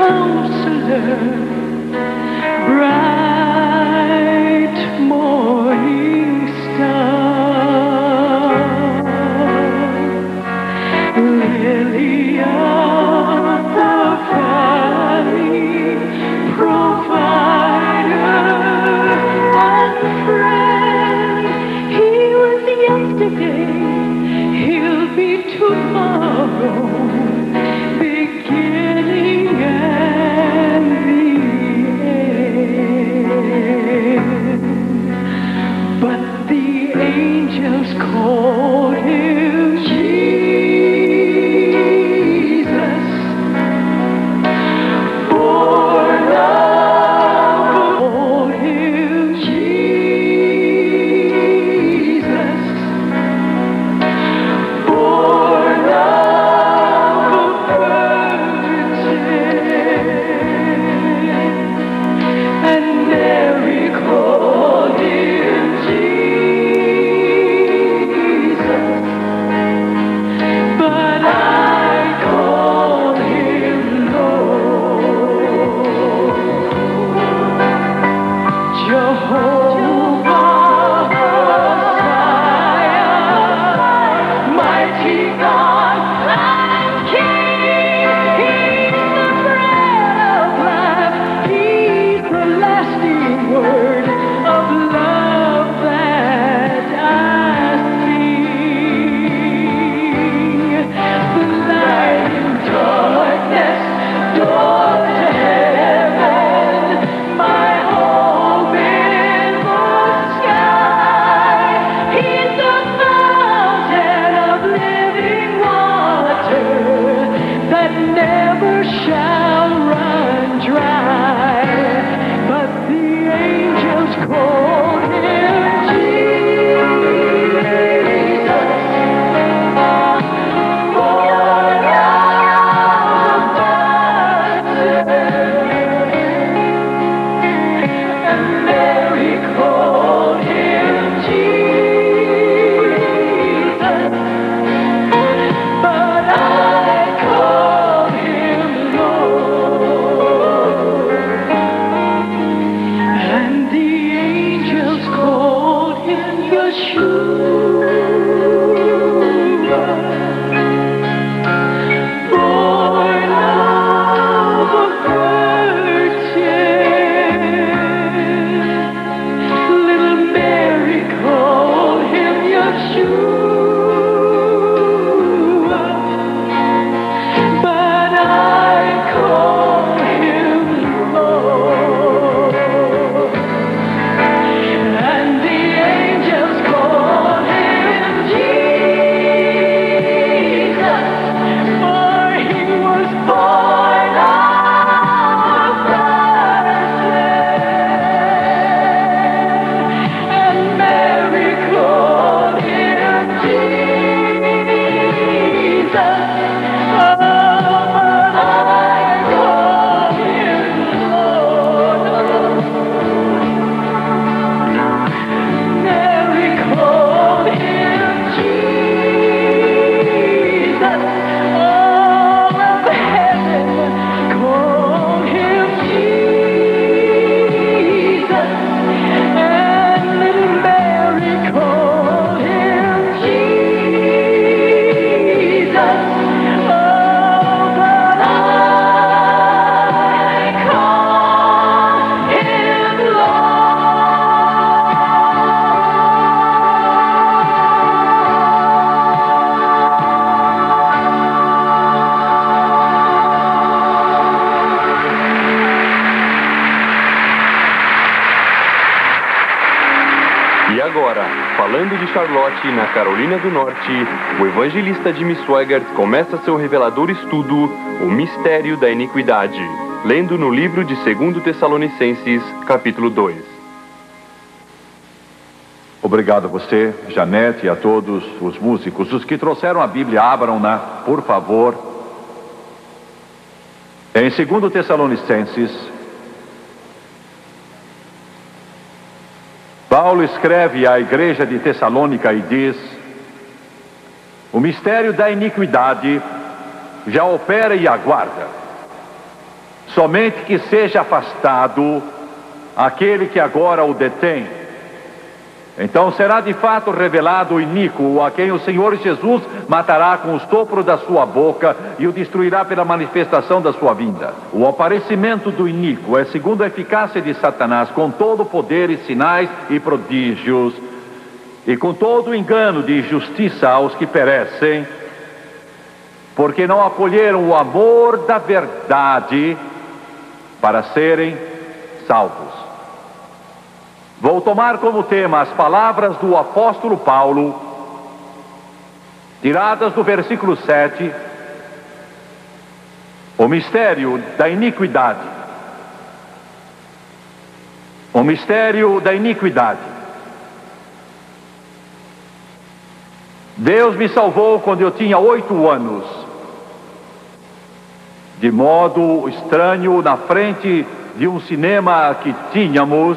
Counselor, bright morning star, lily of the valley, provider and friend. He was yesterday, he'll be tomorrow, beginning and the end. But the angels called him Jesus, born of called him Jesus, born of a virgin, and Mary called him Jesus, but I call him Lord. Jehovah Messiah, mighty God and King. He's the bread of life. He's the lasting word of love that I sing. The light in darkness, door to heaven, my home in the sky. He's the fountain of living water that never shall run dry. But the angels called him Jesus, born of virgin, and Mary called him Jesus, but I call him Lord. And the angels called him Yeshua, born of a virgin. Little Mary called him Yeshua, but I call him Lord. And the angels called him Jesus, for he was born of a virgin. And Mary called him Jesus, oh, but I call him Lord. Mary called him Jesus, all of heaven called him Jesus, and little Mary called him Jesus, oh, but I call him E agora, falando de Charlotte, na Carolina do Norte, o evangelista Jimmy Swaggart começa seu revelador estudo, O Mistério da Iniquidade, lendo no livro de 2 Tessalonicenses, capítulo 2. Obrigado a você, Janete, e a todos os músicos. Os que trouxeram a Bíblia, abram-na, por favor. Em 2 Tessalonicenses, Paulo escreve à igreja de Tessalônica e diz: o mistério da iniquidade já opera e aguarda. somente que seja afastado aquele que agora o detém. Então será de fato revelado o iníquo, a quem o Senhor Jesus matará com o sopro da sua boca e o destruirá pela manifestação da sua vinda. O aparecimento do iníquo é segundo a eficácia de Satanás, com todo o poder e sinais e prodígios, e com todo o engano de justiça aos que perecem, porque não acolheram o amor da verdade para serem salvos. Vou tomar como tema as palavras do apóstolo Paulo, tiradas do versículo 7, o mistério da iniquidade. O mistério da iniquidade. Deus me salvou quando eu tinha 8 anos, de modo estranho, na frente de um cinema que tínhamos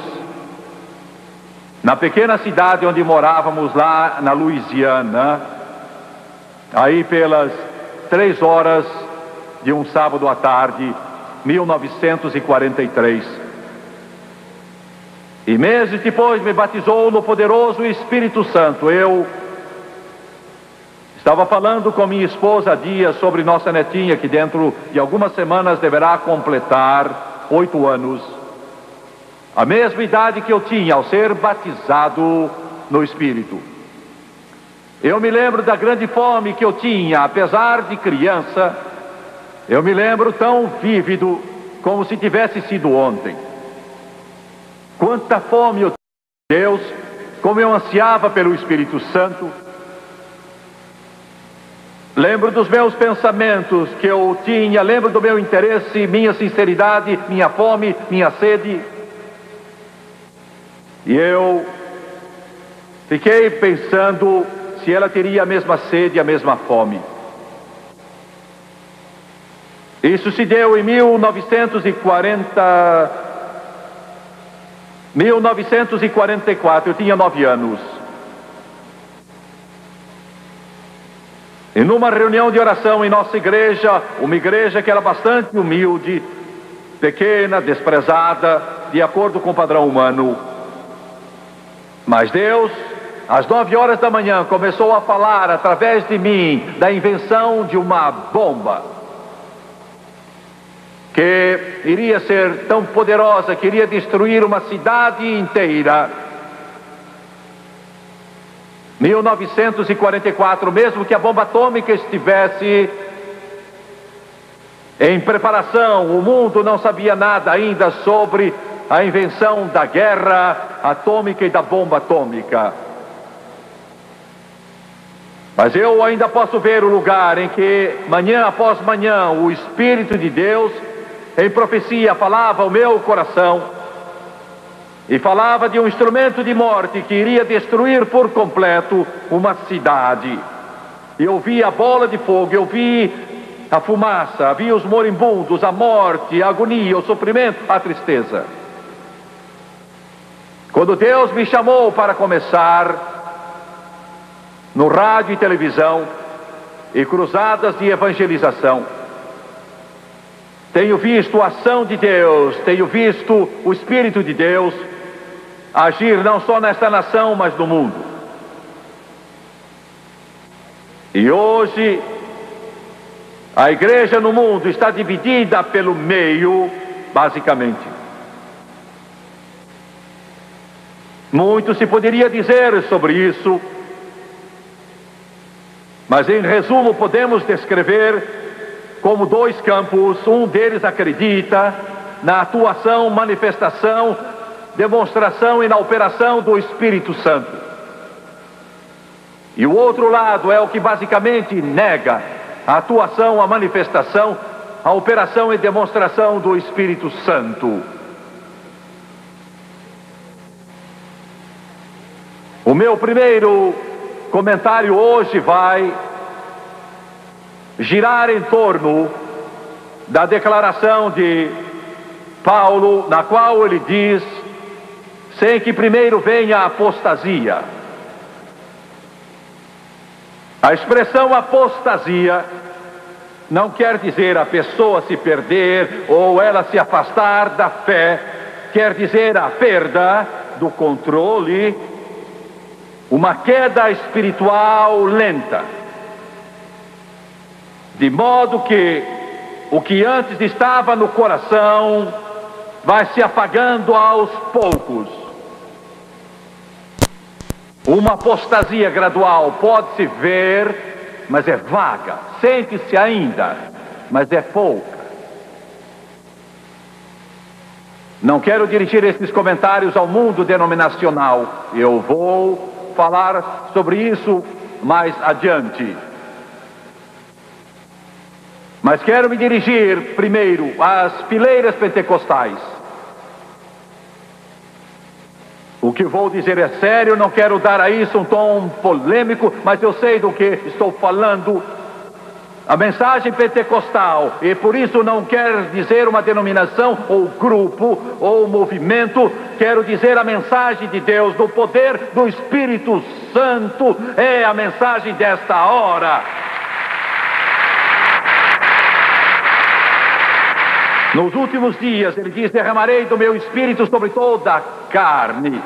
na pequena cidade onde morávamos, lá na Louisiana, aí pelas 3 horas de um sábado à tarde, 1943. E meses depois me batizou no poderoso Espírito Santo. Eu estava falando com minha esposa há dias sobre nossa netinha, que dentro de algumas semanas deverá completar 8 anos. A mesma idade que eu tinha ao ser batizado no Espírito. Eu me lembro da grande fome que eu tinha, apesar de criança. Eu me lembro tão vívido como se tivesse sido ontem. Quanta fome eu tinha de Deus, como eu ansiava pelo Espírito Santo. Lembro dos meus pensamentos que eu tinha, lembro do meu interesse, minha sinceridade, minha fome, minha sede. E eu fiquei pensando se ela teria a mesma sede, a mesma fome. Isso se deu em 1944, eu tinha 9 anos. E numa reunião de oração em nossa igreja, uma igreja que era bastante humilde, pequena, desprezada, de acordo com o padrão humano. Mas Deus, às 9 horas da manhã, começou a falar através de mim da invenção de uma bomba que iria ser tão poderosa que iria destruir uma cidade inteira. 1944, mesmo que a bomba atômica estivesse em preparação, o mundo não sabia nada ainda sobre a invenção da guerra atômica e da bomba atômica. Mas eu ainda posso ver o lugar em que, manhã após manhã, o Espírito de Deus, em profecia, falava ao meu coração e falava de um instrumento de morte que iria destruir por completo uma cidade. Eu vi a bola de fogo, eu vi a fumaça, vi os moribundos, a morte, a agonia, o sofrimento, a tristeza. Quando Deus me chamou para começar no rádio e televisão e cruzadas de evangelização, tenho visto a ação de Deus, tenho visto o Espírito de Deus agir não só nesta nação, mas no mundo. E hoje a igreja no mundo está dividida pelo meio, basicamente. Muito se poderia dizer sobre isso, mas em resumo podemos descrever como 2 campos. Um deles acredita na atuação, manifestação, demonstração e na operação do Espírito Santo. E o outro lado é o que basicamente nega a atuação, a manifestação, a operação e demonstração do Espírito Santo. O meu primeiro comentário hoje vai girar em torno da declaração de Paulo, na qual ele diz: sem que primeiro venha a apostasia. A expressão apostasia não quer dizer a pessoa se perder ou ela se afastar da fé. Quer dizer a perda do controle, uma queda espiritual lenta. De modo que o que antes estava no coração vai se apagando aos poucos. Uma apostasia gradual pode-se ver, mas é vaga. Sente-se ainda, mas é pouca. Não quero dirigir esses comentários ao mundo denominacional. Eu vou falar sobre isso mais adiante. Mas quero me dirigir primeiro às fileiras pentecostais. O que vou dizer é sério, não quero dar a isso um tom polêmico, mas eu sei do que estou falando. A mensagem pentecostal, e por isso não quero dizer uma denominação, ou grupo, ou movimento, quero dizer a mensagem de Deus, do poder do Espírito Santo, é a mensagem desta hora. Nos últimos dias, ele diz, derramarei do meu Espírito sobre toda a carne.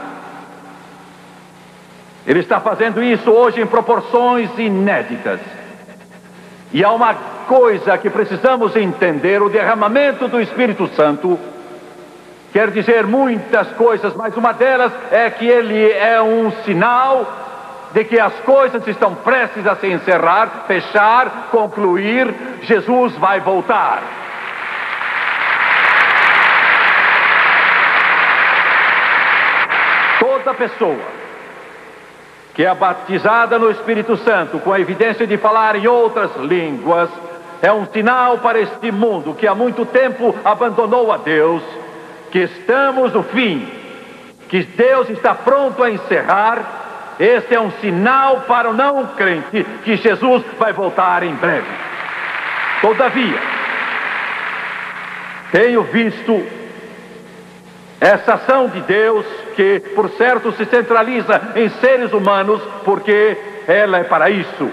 Ele está fazendo isso hoje em proporções inéditas. E há uma coisa que precisamos entender, o derramamento do Espírito Santo quer dizer muitas coisas, mas uma delas é que ele é um sinal de que as coisas estão prestes a se encerrar, fechar, concluir, Jesus vai voltar. Toda pessoa que é batizada no Espírito Santo, com a evidência de falar em outras línguas, é um sinal para este mundo que há muito tempo abandonou a Deus, que estamos no fim, que Deus está pronto a encerrar. Este é um sinal para o não crente, que Jesus vai voltar em breve. Todavia, tenho visto essa ação de Deus, que por certo se centraliza em seres humanos, porque ela é para isso.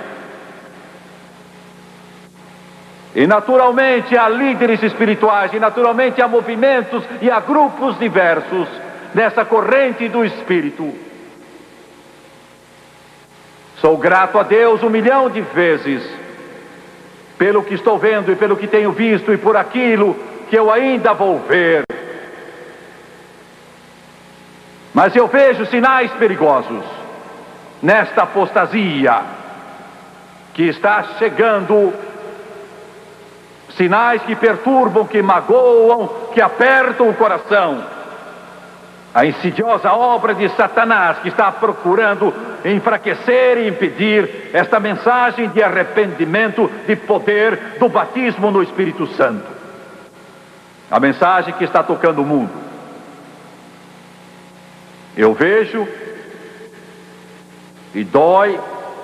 E naturalmente há líderes espirituais, e naturalmente há movimentos e há grupos diversos nessa corrente do Espírito. Sou grato a Deus 1.000.000 de vezes pelo que estou vendo e pelo que tenho visto e por aquilo que eu ainda vou ver. Mas eu vejo sinais perigosos nesta apostasia que está chegando, sinais que perturbam, que magoam, que apertam o coração. A insidiosa obra de Satanás, que está procurando enfraquecer e impedir esta mensagem de arrependimento, de poder, do batismo no Espírito Santo. A mensagem que está tocando o mundo. Eu vejo e dói,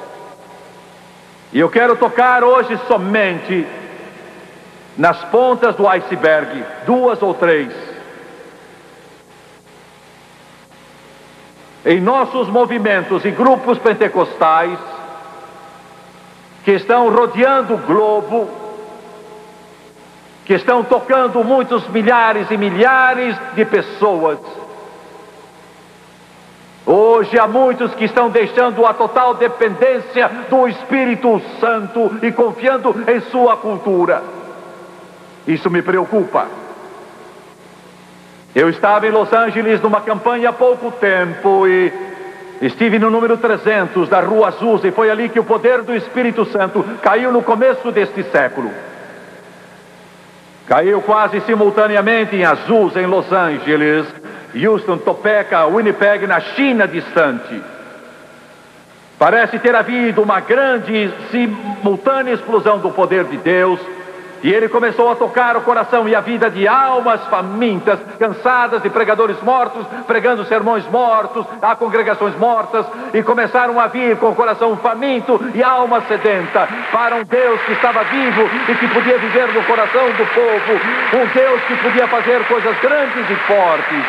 e eu quero tocar hoje somente nas pontas do iceberg, 2 ou 3. Em nossos movimentos e grupos pentecostais que estão rodeando o globo, que estão tocando muitos milhares e milhares de pessoas. Hoje há muitos que estão deixando a total dependência do Espírito Santo e confiando em sua cultura. Isso me preocupa. Eu estava em Los Angeles numa campanha há pouco tempo e estive no número 300 da Rua Azusa, e foi ali que o poder do Espírito Santo caiu no começo deste século. Caiu quase simultaneamente em Azusa, em Los Angeles, Houston, Topeka, Winnipeg, na China distante. Parece ter havido uma grande simultânea explosão do poder de Deus, e ele começou a tocar o coração e a vida de almas famintas, cansadas de pregadores mortos, pregando sermões mortos, a congregações mortas, e começaram a vir com o coração faminto e alma sedenta para um Deus que estava vivo e que podia viver no coração do povo, um Deus que podia fazer coisas grandes e fortes.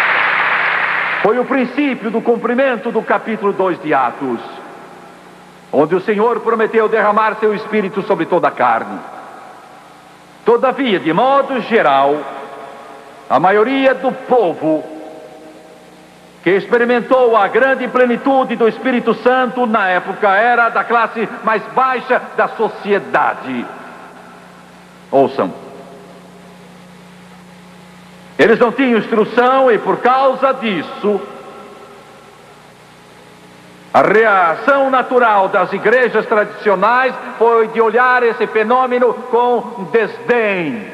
Foi o princípio do cumprimento do capítulo 2 de Atos. onde o Senhor prometeu derramar seu Espírito sobre toda a carne. Todavia, de modo geral, a maioria do povo que experimentou a grande plenitude do Espírito Santo na época era da classe mais baixa da sociedade. Ouçam. Eles não tinham instrução e, por causa disso, a reação natural das igrejas tradicionais foi de olhar esse fenômeno com desdém.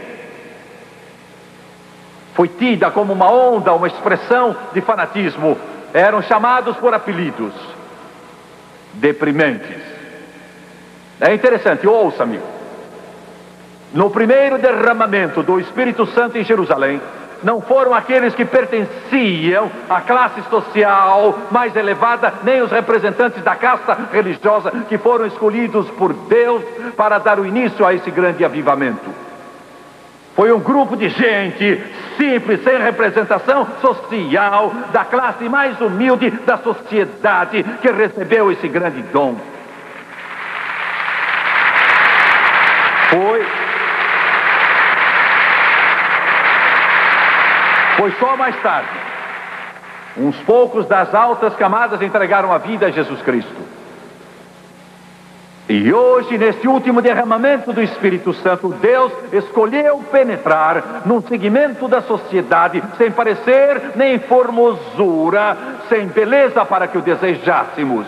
Foi tida como uma onda, uma expressão de fanatismo. Eram chamados por apelidos deprimentes. É interessante, ouça, amigo. No primeiro derramamento do Espírito Santo em Jerusalém, não foram aqueles que pertenciam à classe social mais elevada, nem os representantes da casta religiosa que foram escolhidos por Deus para dar o início a esse grande avivamento. Foi um grupo de gente simples, sem representação social, da classe mais humilde da sociedade, que recebeu esse grande dom. Foi só mais tarde. Uns poucos das altas camadas entregaram a vida a Jesus Cristo. E hoje, nesse último derramamento do Espírito Santo, Deus escolheu penetrar num segmento da sociedade sem parecer nem formosura, sem beleza para que o desejássemos.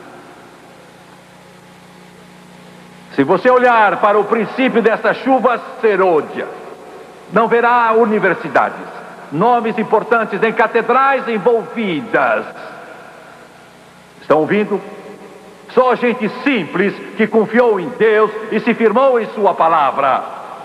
Se você olhar para o princípio dessa chuva serôdia, não verá universidades, nomes importantes, nem catedrais envolvidas. Estão ouvindo? Só gente simples que confiou em Deus e se firmou em sua palavra.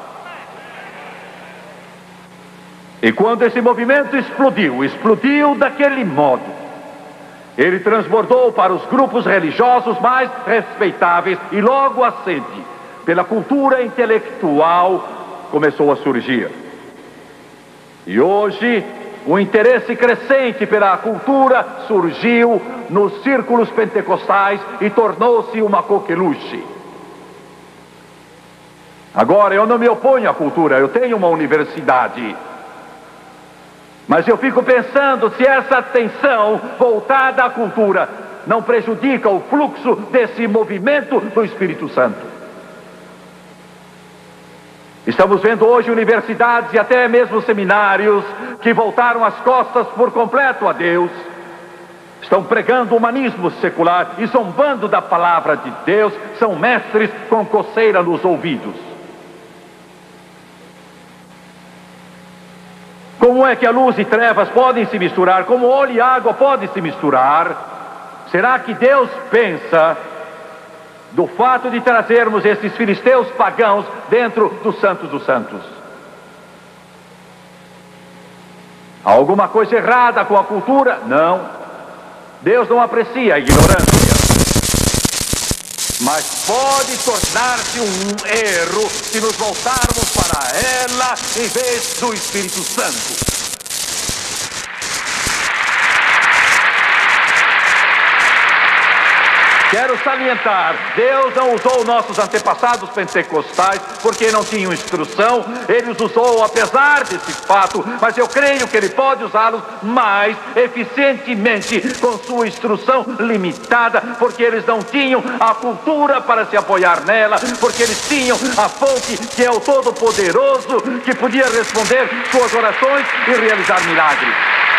E quando esse movimento explodiu daquele modo, ele transbordou para os grupos religiosos mais respeitáveis e logo a sede pela cultura intelectual começou a surgir. E hoje, o interesse crescente pela cultura surgiu nos círculos pentecostais e tornou-se uma coqueluche. Agora, eu não me oponho à cultura, eu tenho uma universidade. Mas eu fico pensando se essa atenção voltada à cultura não prejudica o fluxo desse movimento do Espírito Santo. Estamos vendo hoje universidades e até mesmo seminários que voltaram as costas por completo a Deus. Estão pregando o humanismo secular e zombando da palavra de Deus. São mestres com coceira nos ouvidos. Como é que a luz e trevas podem se misturar? Como óleo e água podem se misturar? Será que Deus pensa do fato de trazermos esses filisteus pagãos dentro do Santo dos Santos? Há alguma coisa errada com a cultura? Não. Deus não aprecia a ignorância. Mas pode tornar-se um erro se nos voltarmos para ela em vez do Espírito Santo. Quero salientar, Deus não usou nossos antepassados pentecostais porque não tinham instrução. Ele os usou apesar desse fato, mas eu creio que Ele pode usá-los mais eficientemente com sua instrução limitada, porque eles não tinham a cultura para se apoiar nela, porque eles tinham a fonte que é o Todo-Poderoso, que podia responder suas orações e realizar milagres.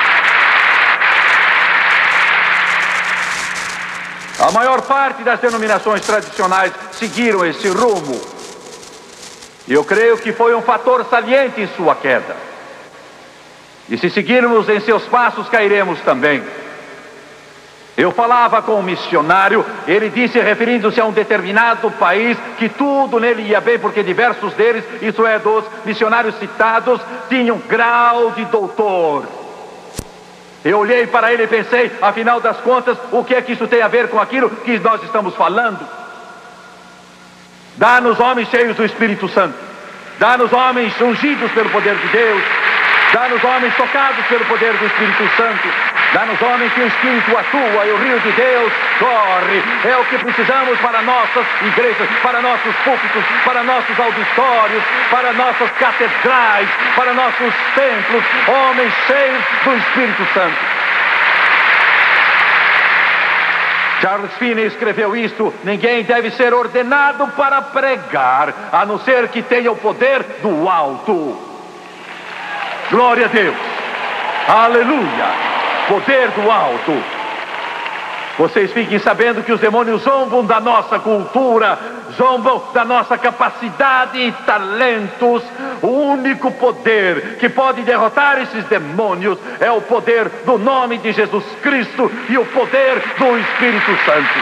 A maior parte das denominações tradicionais seguiram esse rumo. E eu creio que foi um fator saliente em sua queda. E se seguirmos em seus passos, cairemos também. Eu falava com um missionário, ele disse, referindo-se a um determinado país, que tudo nele ia bem, porque diversos deles, isso é, dos missionários citados, tinham grau de doutor. Eu olhei para ele e pensei, afinal das contas, o que é que isso tem a ver com aquilo que nós estamos falando? Dá-nos homens cheios do Espírito Santo. Dá-nos homens ungidos pelo poder de Deus. Dá-nos homens tocados pelo poder do Espírito Santo. Dá-nos homens que o Espírito atua e o rio de Deus corre. É o que precisamos para nossas igrejas, para nossos púlpitos, para nossos auditórios, para nossas catedrais, para nossos templos. Homens cheios do Espírito Santo. Charles Finney escreveu isto: ninguém deve ser ordenado para pregar, a não ser que tenha o poder do alto. Glória a Deus. Aleluia. Poder do alto. Vocês fiquem sabendo que os demônios zombam da nossa cultura, zombam da nossa capacidade e talentos. O único poder que pode derrotar esses demônios é o poder do nome de Jesus Cristo e o poder do Espírito Santo.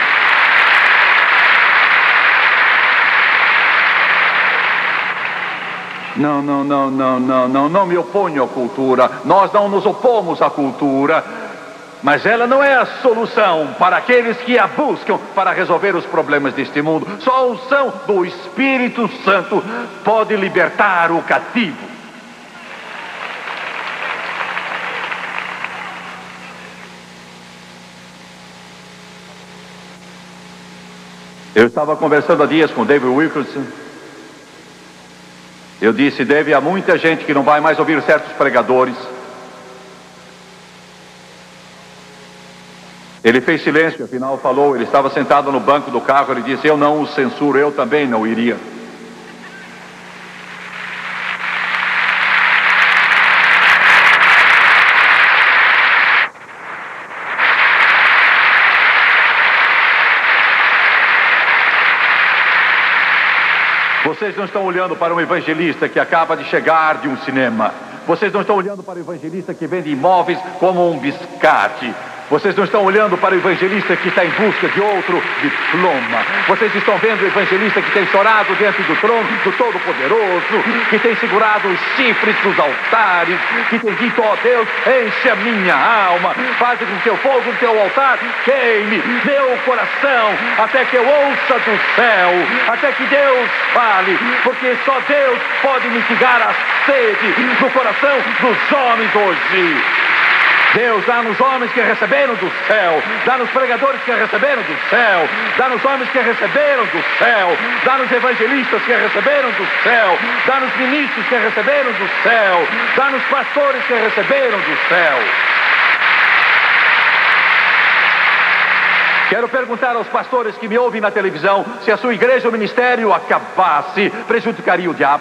Não me oponho à cultura. Nós não nos opomos à cultura, mas ela não é a solução para aqueles que a buscam para resolver os problemas deste mundo. Só a unção do Espírito Santo pode libertar o cativo. Eu estava conversando há dias com David Wilkerson. Eu disse: David, há muita gente que não vai mais ouvir certos pregadores. Ele fez silêncio, afinal falou. Ele estava sentado no banco do carro. Ele disse: eu não o censuro, eu também não iria. Vocês não estão olhando para um evangelista que acaba de chegar de um cinema. Vocês não estão olhando para o evangelista que vende imóveis como um biscate. Vocês não estão olhando para o evangelista que está em busca de outro diploma. Vocês estão vendo o evangelista que tem chorado diante do trono do Todo-Poderoso, que tem segurado os chifres dos altares, que tem dito: ó Deus, enche a minha alma, faz com que o fogo do teu altar queime meu coração, até que eu ouça do céu, até que Deus fale, porque só Deus pode mitigar a sede do coração dos homens hoje. Deus, dá-nos homens que receberam do céu, dá-nos pregadores que receberam do céu, dá-nos homens que receberam do céu, dá-nos evangelistas que receberam do céu, dá-nos ministros que receberam do céu, dá-nos pastores que receberam do céu. Quero perguntar aos pastores que me ouvem na televisão: se a sua igreja ou ministério acabasse, prejudicaria o diabo?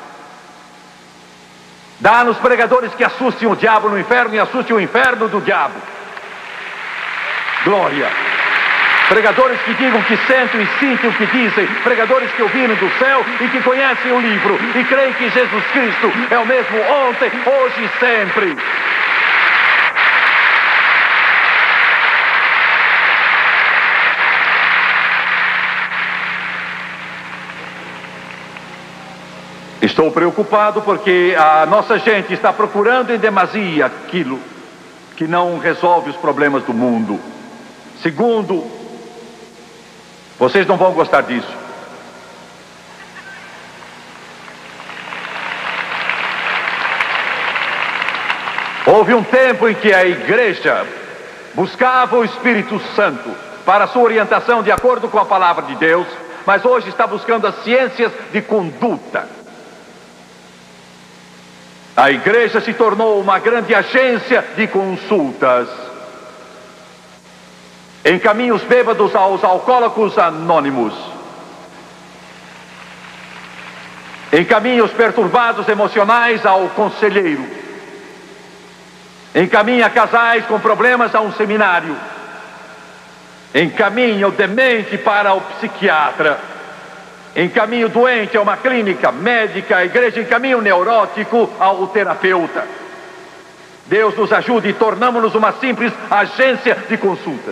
Dá-nos pregadores que assustem o diabo no inferno e assustem o inferno do diabo. Glória. Pregadores que digam que sentem e sentem o que dizem. Pregadores que ouviram do céu e que conhecem o livro e creem que Jesus Cristo é o mesmo ontem, hoje e sempre. Estou preocupado porque a nossa gente está procurando em demasia aquilo que não resolve os problemas do mundo. Segundo, vocês não vão gostar disso. Houve um tempo em que a igreja buscava o Espírito Santo para sua orientação de acordo com a palavra de Deus, mas hoje está buscando as ciências de conduta. A igreja se tornou uma grande agência de consultas. Encaminha os bêbados aos alcoólicos anônimos. Encaminha os perturbados emocionais ao conselheiro. Encaminha casais com problemas a um seminário. Encaminha o demente para o psiquiatra. Encaminha o doente a uma clínica médica. A igreja encaminha o neurótico ao terapeuta. Deus nos ajude e tornamos-nos uma simples agência de consultas.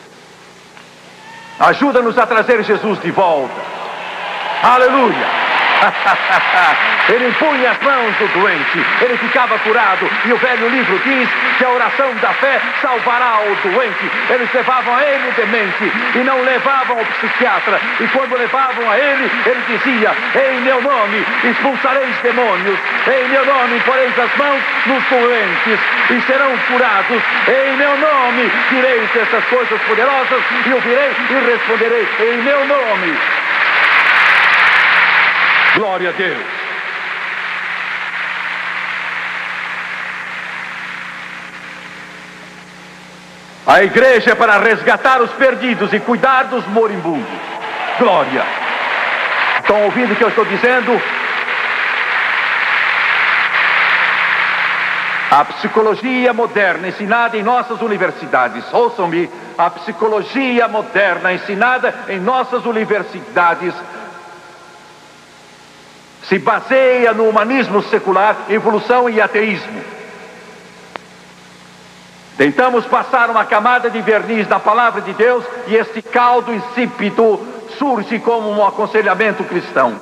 Ajuda-nos a trazer Jesus de volta. Aleluia! Ele impunha as mãos do doente, ele ficava curado. E o velho livro diz que a oração da fé salvará o doente. Eles levavam a ele o demente e não levavam ao psiquiatra. E quando levavam a ele, ele dizia: em meu nome expulsareis demônios, em meu nome poreis as mãos nos doentes e serão curados. Em meu nome direis essas coisas poderosas e ouvirei e responderei em meu nome. Glória a Deus. A igreja é para resgatar os perdidos e cuidar dos moribundos. Glória. Estão ouvindo o que eu estou dizendo? A psicologia moderna ensinada em nossas universidades, ouçam-me, a psicologia moderna ensinada em nossas universidades se baseia no humanismo secular, evolução e ateísmo. Tentamos passar uma camada de verniz na palavra de Deus e este caldo insípido surge como um aconselhamento cristão.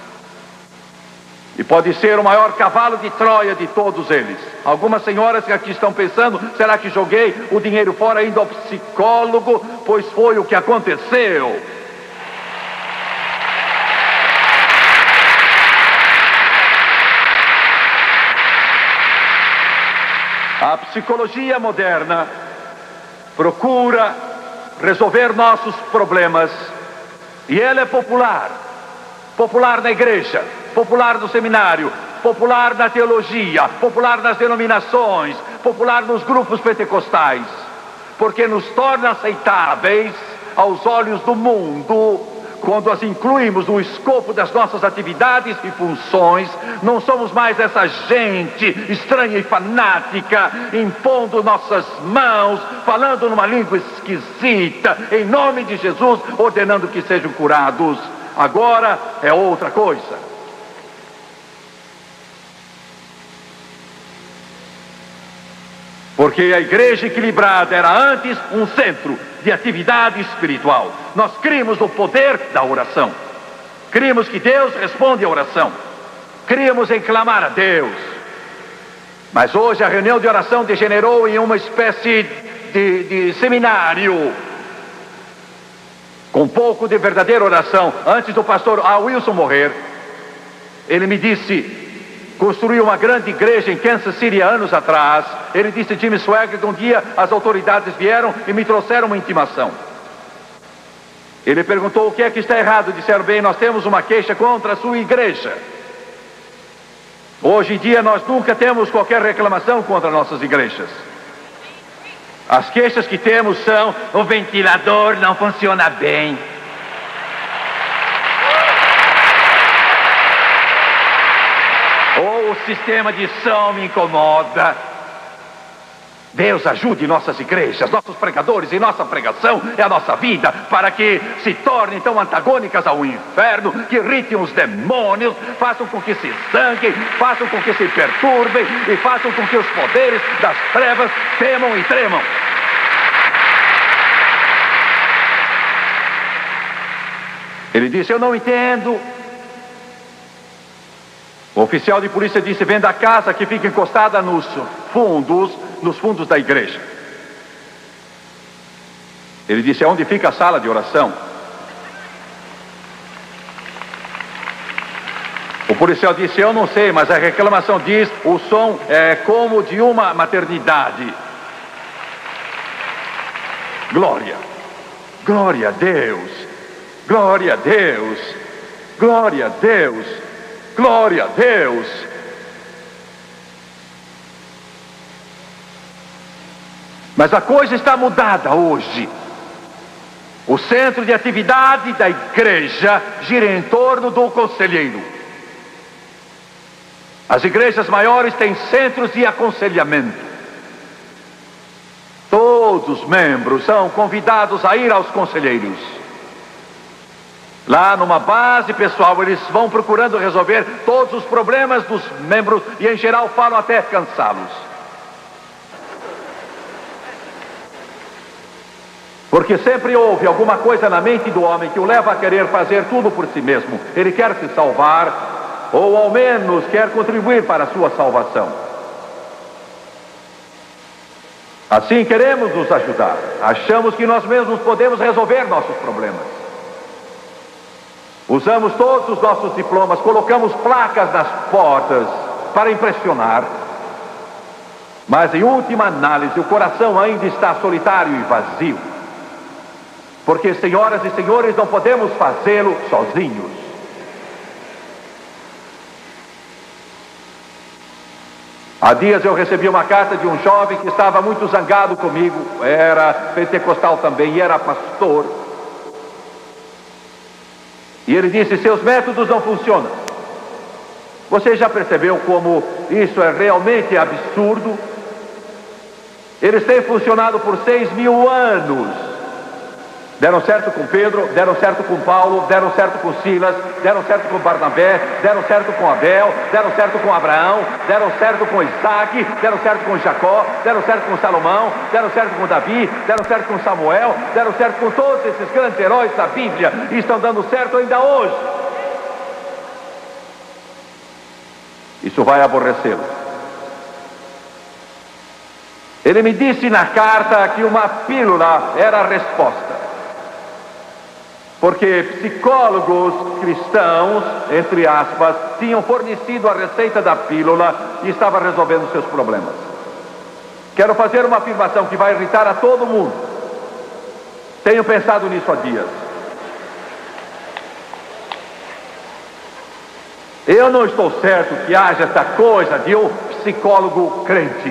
E pode ser o maior cavalo de Troia de todos eles. Algumas senhoras que aqui estão pensando: será que joguei o dinheiro fora indo ao psicólogo? Pois foi o que aconteceu. A psicologia moderna procura resolver nossos problemas e ela é popular. Popular na igreja, popular no seminário, popular na teologia, popular nas denominações, popular nos grupos pentecostais, porque nos torna aceitáveis aos olhos do mundo. Quando as incluímos no escopo das nossas atividades e funções, não somos mais essa gente estranha e fanática, impondo nossas mãos, falando numa língua esquisita, em nome de Jesus, ordenando que sejam curados. Agora é outra coisa. Porque a igreja equilibrada era antes um centro de atividade espiritual. Nós críamos no poder da oração. Críamos que Deus responde à oração. Críamos em clamar a Deus. Mas hoje a reunião de oração degenerou em uma espécie de seminário, com um pouco de verdadeira oração. Antes do pastor Wilson morrer, ele me disse: construiu uma grande igreja em Kansas City anos atrás. Ele disse: Jimmy Swaggart, um dia as autoridades vieram e me trouxeram uma intimação. Ele perguntou: o que é que está errado? Disseram: bem, nós temos uma queixa contra a sua igreja. Hoje em dia nós nunca temos qualquer reclamação contra nossas igrejas. As queixas que temos são: o ventilador não funciona bem, ou o sistema de som me incomoda. Deus ajude nossas igrejas, nossos pregadores e nossa pregação é a nossa vida, para que se tornem tão antagônicas ao inferno, que irritem os demônios, façam com que se zanguem, façam com que se perturbem e façam com que os poderes das trevas temam e tremam. Ele disse: eu não entendo. O oficial de polícia disse: venda a casa que fica encostada nos fundos da igreja. Ele disse: é onde fica a sala de oração. O policial disse: eu não sei, mas a reclamação diz: o som é como de uma maternidade. Glória, glória a Deus, glória a Deus, glória a Deus, glória a Deus. Mas a coisa está mudada hoje. O centro de atividade da igreja gira em torno do conselheiro. As igrejas maiores têm centros de aconselhamento. Todos os membros são convidados a ir aos conselheiros. Lá numa base pessoal, eles vão procurando resolver todos os problemas dos membros e em geral falam até cansá-los. Porque sempre houve alguma coisa na mente do homem que o leva a querer fazer tudo por si mesmo. Ele quer se salvar, ou ao menos quer contribuir para a sua salvação. Assim queremos nos ajudar. Achamos que nós mesmos podemos resolver nossos problemas. Usamos todos os nossos diplomas, colocamos placas nas portas para impressionar. Mas em última análise, o coração ainda está solitário e vazio. Porque, senhoras e senhores, não podemos fazê-lo sozinhos. Há dias eu recebi uma carta de um jovem que estava muito zangado comigo. Era pentecostal também e era pastor. E ele disse: seus métodos não funcionam. Você já percebeu como isso é realmente absurdo? Eles têm funcionado por 6.000 anos. Deram certo com Pedro, deram certo com Paulo, deram certo com Silas, deram certo com Barnabé, deram certo com Abel, deram certo com Abraão, deram certo com Isaac, deram certo com Jacó, deram certo com Salomão, deram certo com Davi, deram certo com Samuel, deram certo com todos esses grandes heróis da Bíblia e estão dando certo ainda hoje. Isso vai aborrecê-lo. Ele me disse na carta que uma pílula era a resposta. Porque psicólogos cristãos, entre aspas, tinham fornecido a receita da pílula e estava resolvendo seus problemas. Quero fazer uma afirmação que vai irritar a todo mundo. Tenho pensado nisso há dias. Eu não estou certo que haja essa coisa de um psicólogo crente.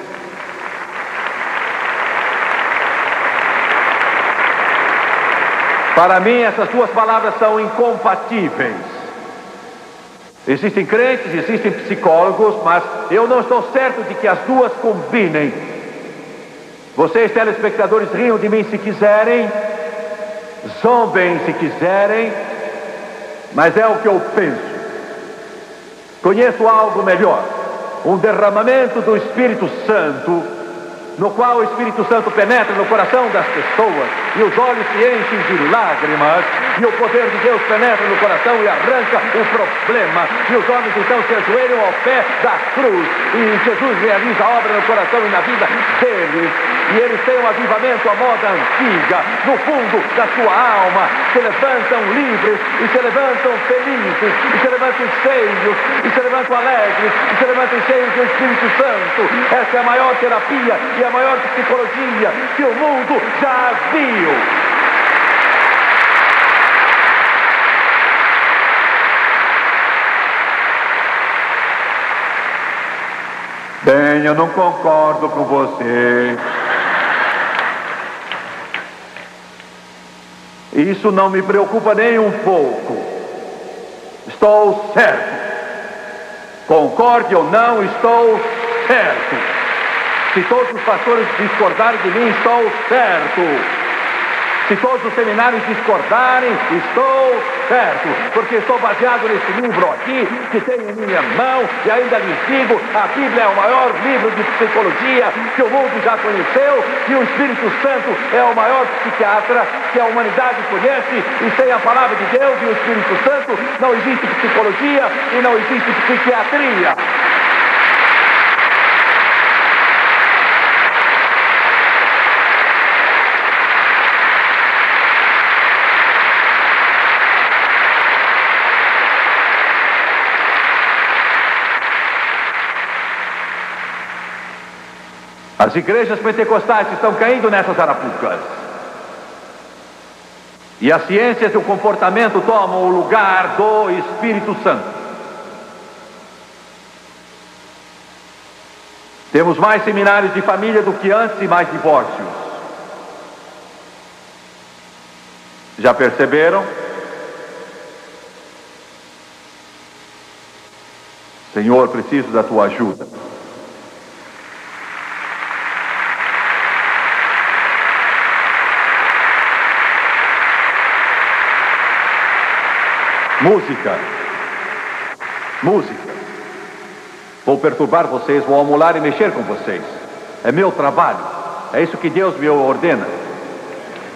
Para mim, essas duas palavras são incompatíveis. Existem crentes, existem psicólogos, mas eu não estou certo de que as duas combinem. Vocês, telespectadores, riam de mim se quiserem, zombem se quiserem, mas é o que eu penso. Conheço algo melhor, um derramamento do Espírito Santo, no qual o Espírito Santo penetra no coração das pessoas e os olhos se enchem de lágrimas e o poder de Deus penetra no coração e arranca o problema e os homens então se ajoelham ao pé da cruz e Jesus realiza a obra no coração e na vida deles e eles têm um avivamento à moda antiga. No fundo da sua alma se levantam livres e se levantam felizes e se levantam cheios e se levantam alegres e se levantam cheios do Espírito Santo. Essa é a maior terapia e a maior psicologia que o mundo já viu. Bem, eu não concordo com você. Isso não me preocupa nem um pouco. Estou certo. Concorde ou não, estou certo. Se todos os pastores discordarem de mim, estou certo. Se todos os seminários discordarem, estou certo. Porque estou baseado nesse livro aqui, que tenho em minha mão, e ainda lhes digo, a Bíblia é o maior livro de psicologia que o mundo já conheceu, e o Espírito Santo é o maior psiquiatra que a humanidade conhece, e sem a palavra de Deus e o Espírito Santo, não existe psicologia e não existe psiquiatria. As igrejas pentecostais estão caindo nessas arapucas. E as ciências do comportamento tomam o lugar do Espírito Santo. Temos mais seminários de família do que antes e mais divórcios. Já perceberam? Senhor, preciso da tua ajuda. Música. Vou perturbar vocês, vou amular e mexer com vocês. É meu trabalho. É isso que Deus me ordena.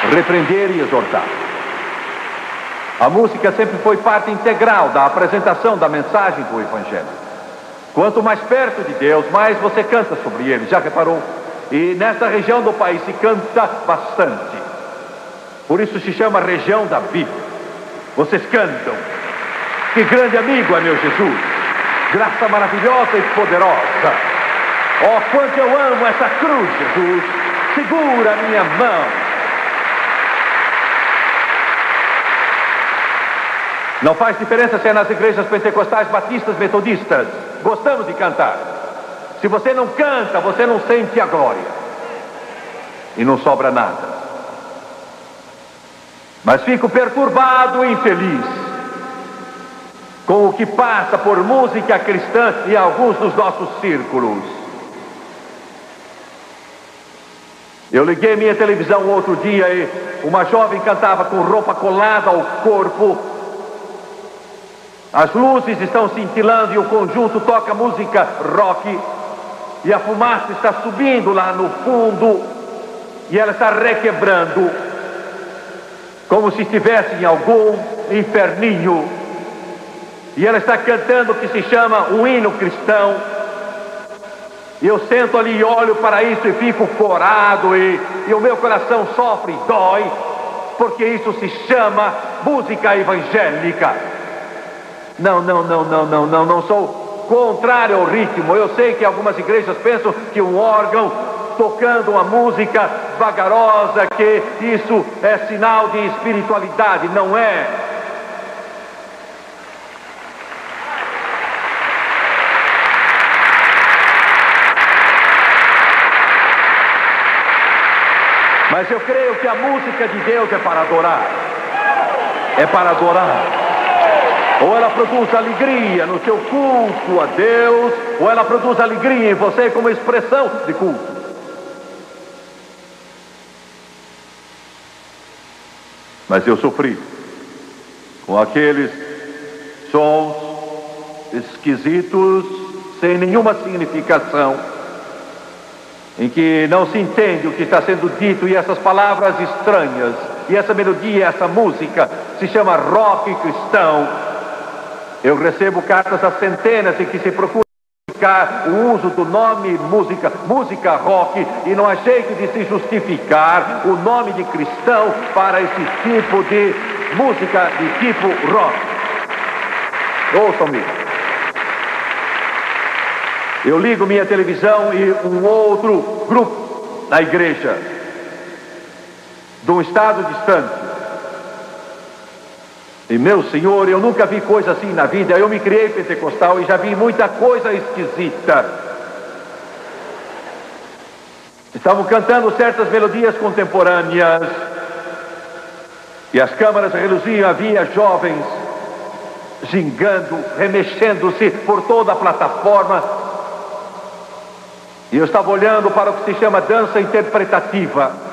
repreender e exortar. A música sempre foi parte integral da apresentação da mensagem do Evangelho. Quanto mais perto de Deus, mais você canta sobre Ele. Já reparou? E nesta região do país se canta bastante. Por isso se chama região da Bíblia. Vocês cantam. Que grande amigo é meu Jesus. Graça maravilhosa e poderosa. Oh, quanto eu amo essa cruz, Jesus. Segura a minha mão. Não faz diferença se é nas igrejas pentecostais, batistas, metodistas. Gostamos de cantar. Se você não canta, você não sente a glória. E não sobra nada. Mas fico perturbado e infeliz com o que passa por música cristã em alguns dos nossos círculos. Eu liguei minha televisão outro dia e uma jovem cantava com roupa colada ao corpo. As luzes estão cintilando e o conjunto toca música rock. E a fumaça está subindo lá no fundo. E ela está requebrando. Como se estivesse em algum inferninho. E ela está cantando o que se chama um hino cristão. E eu sento ali e olho para isso e fico corado. E o meu coração sofre e dói. Porque isso se chama música evangélica. Não sou contrário ao ritmo. Eu sei que algumas igrejas pensam que um órgão tocando uma música vagarosa, que isso é sinal de espiritualidade. Não é. Mas eu creio que a música de Deus é para adorar. É para adorar. Ou ela produz alegria no seu culto a Deus, ou ela produz alegria em você como expressão de culto. Mas eu sofri com aqueles sons esquisitos, sem nenhuma significação, em que não se entende o que está sendo dito, e essas palavras estranhas, e essa melodia, essa música, se chama rock cristão. Eu recebo cartas a centenas em que se procura justificar o uso do nome música rock, e não há jeito de se justificar o nome de cristão para esse tipo de música de tipo rock. Ouçam-me. Eu ligo minha televisão e um outro grupo na igreja, de um estado distante. E meu Senhor, eu nunca vi coisa assim na vida. Eu me criei pentecostal e já vi muita coisa esquisita. Estavam cantando certas melodias contemporâneas e as câmaras reluziam. Havia jovens gingando, remexendo-se por toda a plataforma. E eu estava olhando para o que se chama dança interpretativa.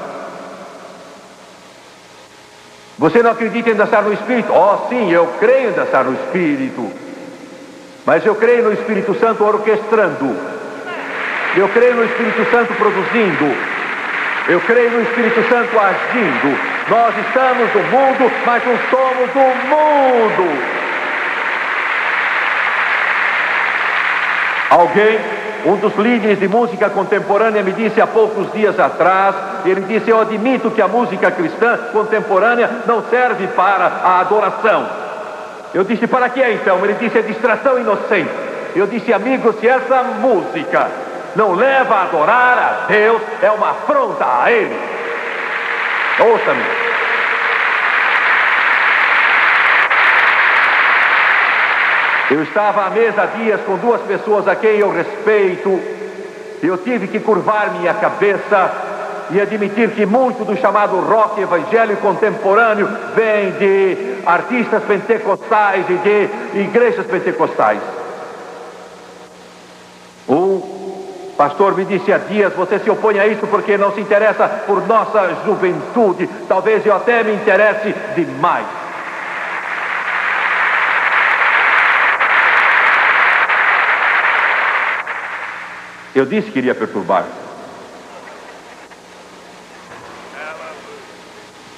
Você não acredita em dançar no Espírito? Oh, sim, eu creio em dançar no Espírito. Mas eu creio no Espírito Santo orquestrando. Eu creio no Espírito Santo produzindo. Eu creio no Espírito Santo agindo. Nós estamos no mundo, mas não somos do mundo. Alguém, um dos líderes de música contemporânea, me disse há poucos dias atrás, ele disse: eu admito que a música cristã contemporânea não serve para a adoração. Eu disse: para que então? Ele disse: é distração inocente. Eu disse: amigo, se essa música não leva a adorar a Deus, é uma afronta a Ele. Ouça-me. Eu estava à mesa há dias com duas pessoas a quem eu respeito. Eu tive que curvar minha cabeça e admitir que muito do chamado rock evangélico contemporâneo vem de artistas pentecostais e de igrejas pentecostais. Um pastor me disse há dias: você se opõe a isso porque não se interessa por nossa juventude. Talvez eu até me interesse demais. Eu disse que iria perturbar.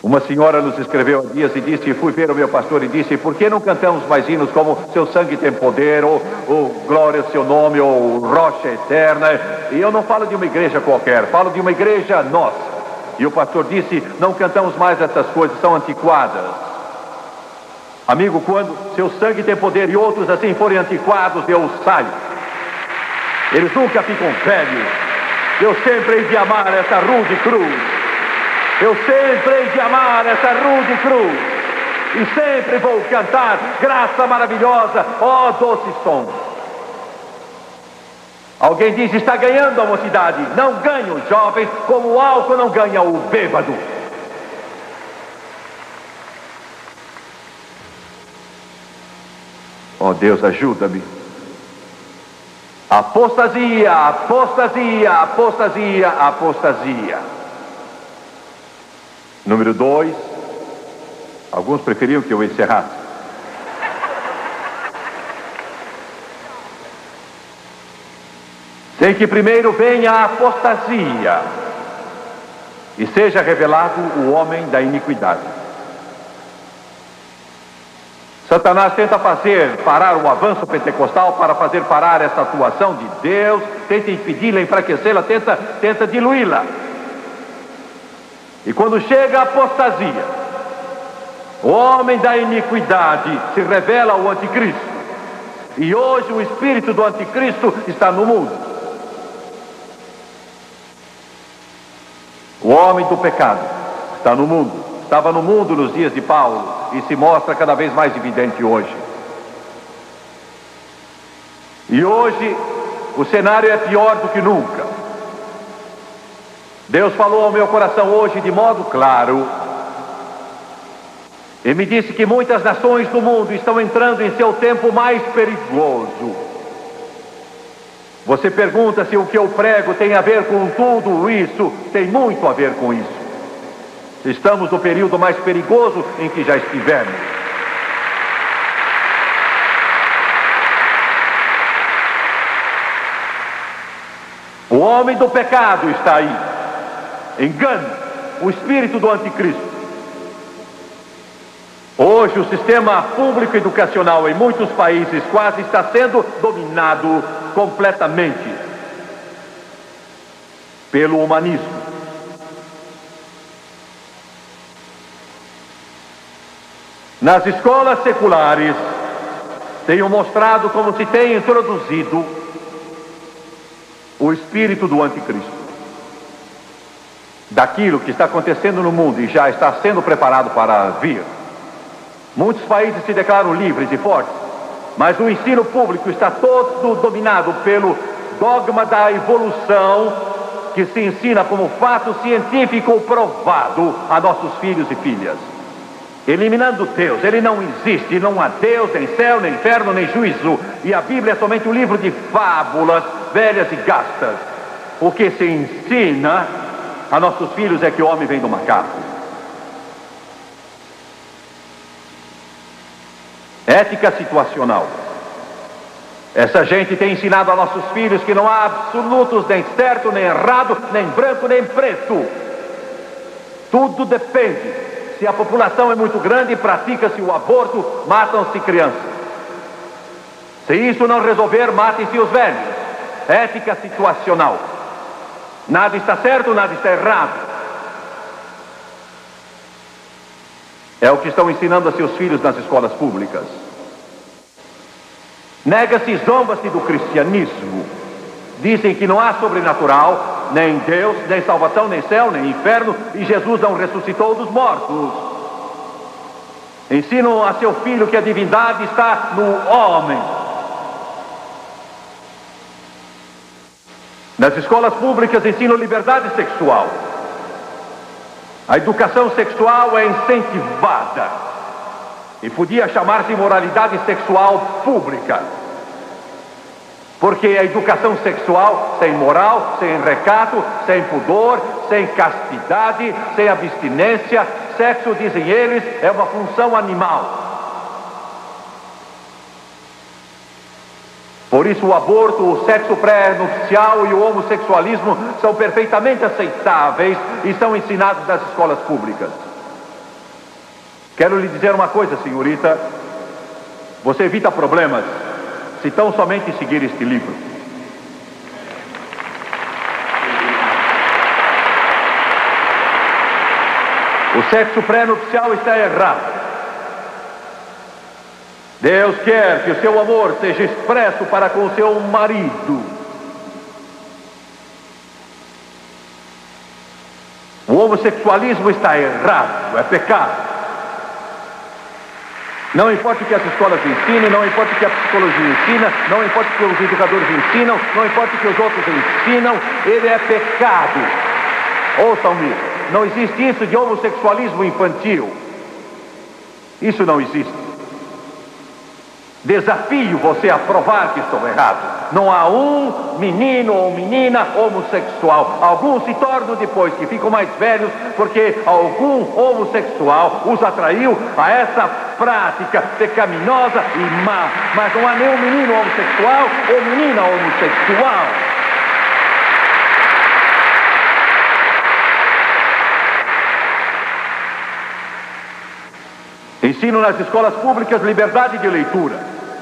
Uma senhora nos escreveu há dias e disse, fui ver o meu pastor e disse, por que não cantamos mais hinos como Seu Sangue Tem Poder, ou Glória ao Seu Nome, ou Rocha Eterna? E eu não falo de uma igreja qualquer, falo de uma igreja nossa. E o pastor disse, não cantamos mais essas coisas, são antiquadas. Amigo, quando Seu Sangue Tem Poder e outros assim forem antiquados, eu saio. Eles nunca ficam velhos. Eu sempre hei de amar essa rude cruz. Eu sempre hei de amar essa rude cruz. E sempre vou cantar graça maravilhosa, ó doce som. Alguém diz, está ganhando a mocidade. Não ganha os jovens, como o álcool não ganha o bêbado. Ó Deus, ajuda-me. Apostasia, apostasia, apostasia, apostasia. Número 2, alguns preferiam que eu encerrasse. Sem que primeiro venha a apostasia e seja revelado o homem da iniquidade. Satanás tenta fazer parar o avanço pentecostal para fazer parar essa atuação de Deus, tenta impedi-la, enfraquecê-la, tenta diluí-la. E quando chega a apostasia, o homem da iniquidade se revela ao anticristo. E hoje o espírito do anticristo está no mundo. O homem do pecado está no mundo. Estava no mundo nos dias de Paulo e se mostra cada vez mais evidente hoje. E hoje o cenário é pior do que nunca. Deus falou ao meu coração hoje de modo claro e me disse que muitas nações do mundo estão entrando em seu tempo mais perigoso. Você pergunta se o que eu prego tem a ver com tudo isso? Tem muito a ver com isso. Estamos no período mais perigoso em que já estivemos. O homem do pecado está aí. Engano, o espírito do anticristo. Hoje o sistema público educacional em muitos países quase está sendo dominado completamente pelo humanismo. Nas escolas seculares tenho mostrado como se tem introduzido o espírito do anticristo. Daquilo que está acontecendo no mundo e já está sendo preparado para vir. Muitos países se declaram livres e fortes, mas o ensino público está todo dominado pelo dogma da evolução, que se ensina como fato científico provado a nossos filhos e filhas. Eliminando Deus. Ele não existe, não há Deus, nem céu, nem inferno, nem juízo. E a Bíblia é somente um livro de fábulas velhas e gastas. O que se ensina a nossos filhos é que o homem vem do macaco. Ética situacional. Essa gente tem ensinado a nossos filhos que não há absolutos, nem certo, nem errado, nem branco, nem preto. Tudo depende. Se a população é muito grande, pratica-se o aborto, matam-se crianças. Se isso não resolver, matem-se os velhos. Ética situacional. Nada está certo, nada está errado. É o que estão ensinando a seus filhos nas escolas públicas. Nega-se e zomba-se do cristianismo. Dizem que não há sobrenatural, nem Deus, nem salvação, nem céu, nem inferno, e Jesus não ressuscitou dos mortos. Ensinam a seu filho que a divindade está no homem. Nas escolas públicas ensinam liberdade sexual. A educação sexual é incentivada e podia chamar-se moralidade sexual pública. Porque a educação sexual sem moral, sem recato, sem pudor, sem castidade, sem abstinência, sexo, dizem eles, é uma função animal. Por isso o aborto, o sexo pré-nupcial e o homossexualismo são perfeitamente aceitáveis e são ensinados nas escolas públicas. Quero lhe dizer uma coisa, senhorita. Você evita problemas se tão somente seguir este livro. O sexo pré-nupcial está errado. Deus quer que o seu amor seja expresso para com o seu marido. O homossexualismo está errado, é pecado. Não importa o que as escolas ensinem, não importa o que a psicologia ensina, não importa o que os educadores ensinam, não importa o que os outros ensinam, ele é pecado. Ouçam-me, não existe isso de homossexualismo infantil. Isso não existe. Desafio você a provar que estou errado. Não há um menino ou menina homossexual. Alguns se tornam depois que ficam mais velhos porque algum homossexual os atraiu a essa prática pecaminosa e má. Mas não há nenhum menino homossexual ou menina homossexual. Ensino nas escolas públicas liberdade de leitura,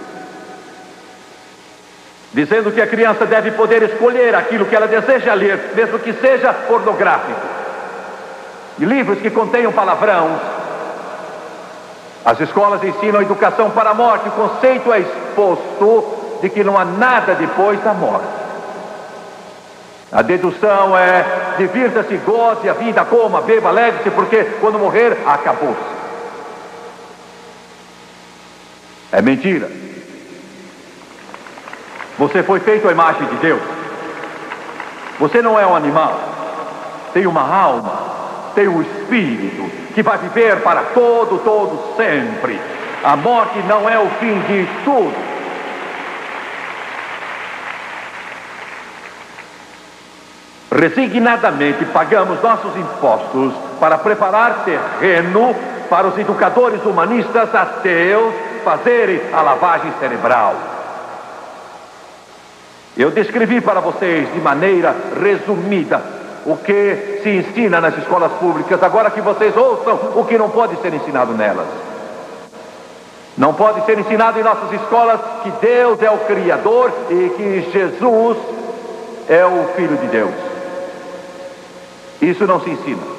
dizendo que a criança deve poder escolher aquilo que ela deseja ler, mesmo que seja pornográfico. E livros que contenham palavrão. As escolas ensinam educação para a morte. O conceito é exposto de que não há nada depois da morte. A dedução é: divirta-se, goze a vida, coma, beba, alegre-se, porque quando morrer, acabou-se. É mentira. Você foi feito à imagem de Deus. Você não é um animal. Tem uma alma, tem um espírito que vai viver para todo sempre. A morte não é o fim de tudo. Resignadamente pagamos nossos impostos para preparar terreno para os educadores humanistas ateus fazerem a lavagem cerebral. Eu descrevi para vocês de maneira resumida o que se ensina nas escolas públicas. Agora que vocês ouçam o que não pode ser ensinado nelas. Não pode ser ensinado em nossas escolas que Deus é o Criador e que Jesus é o Filho de Deus. Isso não se ensina.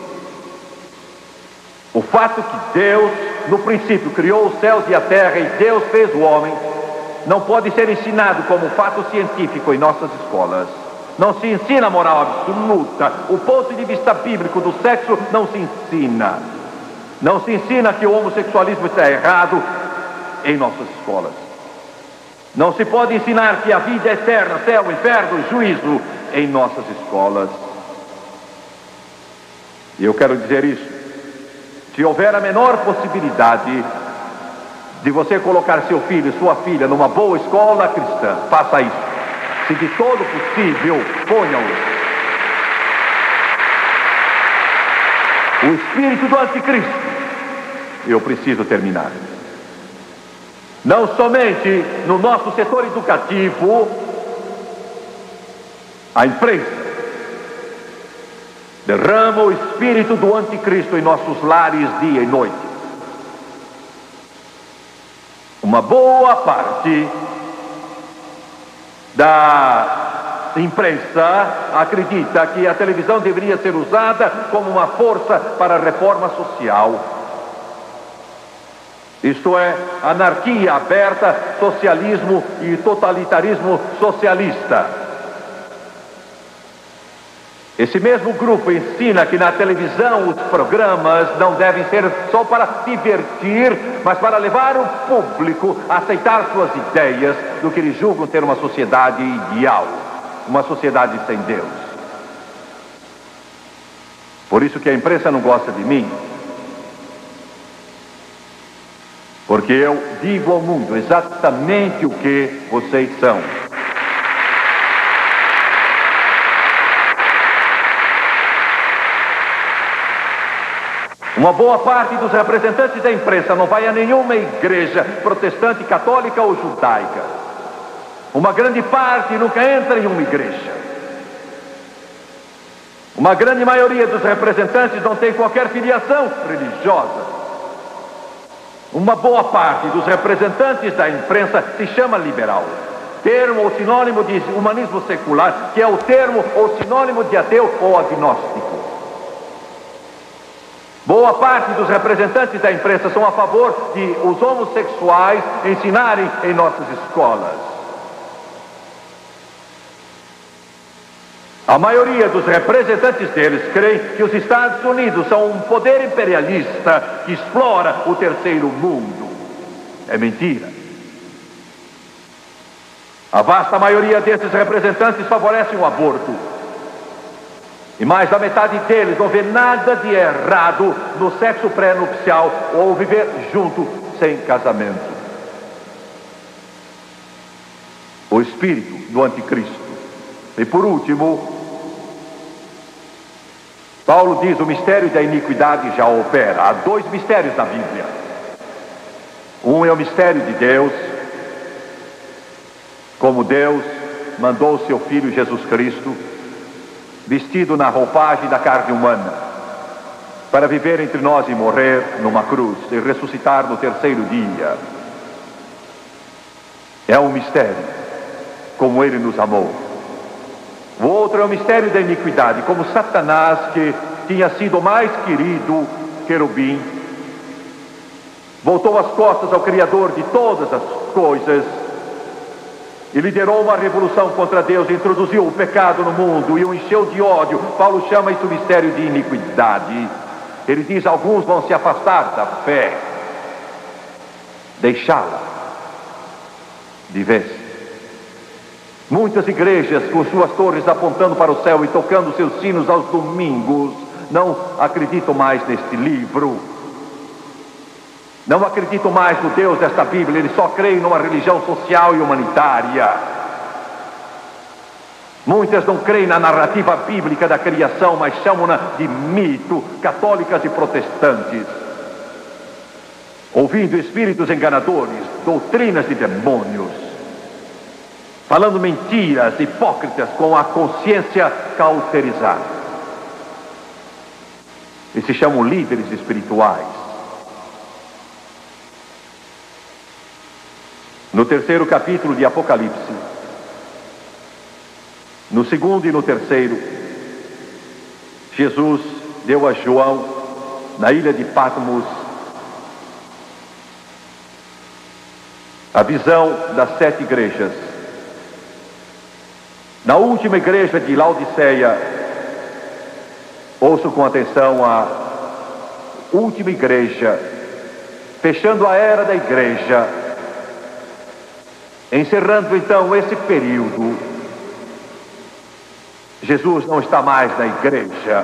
O fato que Deus, no princípio, criou os céus e a terra e Deus fez o homem, não pode ser ensinado como fato científico em nossas escolas. Não se ensina a moral absoluta. O ponto de vista bíblico do sexo não se ensina. Não se ensina que o homossexualismo está errado em nossas escolas. Não se pode ensinar que a vida é eterna, céu, inferno e juízo em nossas escolas. E eu quero dizer isso. Se houver a menor possibilidade de você colocar seu filho, sua filha, numa boa escola cristã, faça isso. Se de todo possível, ponham-os. O espírito do anticristo. Eu preciso terminar. Não somente no nosso setor educativo, a imprensa derrama o espírito do anticristo em nossos lares dia e noite. Uma boa parte da imprensa acredita que a televisão deveria ser usada como uma força para a reforma social. Isto é, anarquia aberta, socialismo e totalitarismo socialista. Esse mesmo grupo ensina que na televisão os programas não devem ser só para divertir, mas para levar o público a aceitar suas ideias do que eles julgam ter uma sociedade ideal, uma sociedade sem Deus. Por isso que a imprensa não gosta de mim, porque eu digo ao mundo exatamente o que vocês são. Uma boa parte dos representantes da imprensa não vai a nenhuma igreja protestante, católica ou judaica. Uma grande parte nunca entra em uma igreja. Uma grande maioria dos representantes não tem qualquer filiação religiosa. Uma boa parte dos representantes da imprensa se chama liberal, termo ou sinônimo de humanismo secular, que é o termo ou sinônimo de ateu ou agnóstico. Boa parte dos representantes da imprensa são a favor de os homossexuais ensinarem em nossas escolas. A maioria dos representantes deles creem que os Estados Unidos são um poder imperialista que explora o terceiro mundo. É mentira. A vasta maioria desses representantes favorecem o aborto. E mais da metade deles não vê nada de errado no sexo pré-nupcial ou viver junto sem casamento. O espírito do anticristo. E por último, Paulo diz: o mistério da iniquidade já opera. Há dois mistérios na Bíblia. Um é o mistério de Deus, como Deus mandou o seu Filho Jesus Cristo, vestido na roupagem da carne humana, para viver entre nós e morrer numa cruz e ressuscitar no terceiro dia. É um mistério, como Ele nos amou. O outro é o mistério da iniquidade, como Satanás, que tinha sido o mais querido querubim, voltou as costas ao Criador de todas as coisas e liderou uma revolução contra Deus, introduziu o pecado no mundo e o encheu de ódio. Paulo chama isso mistério de iniquidade. Ele diz: alguns vão se afastar da fé, deixá-la de vez. Muitas igrejas com suas torres apontando para o céu e tocando seus sinos aos domingos não acreditam mais neste livro. Não acreditam mais no Deus desta Bíblia. Eles só creem numa religião social e humanitária. Muitas não creem na narrativa bíblica da criação, mas chamam-na de mito, católicas e protestantes, ouvindo espíritos enganadores, doutrinas de demônios, falando mentiras hipócritas com a consciência cauterizada. E se chamam líderes espirituais. No terceiro capítulo de Apocalipse, no segundo e no terceiro, Jesus deu a João, na ilha de Patmos, a visão das 7 igrejas. Na última igreja de Laodiceia, ouço com atenção a última igreja, fechando a era da igreja, encerrando então esse período. Jesus não está mais na igreja.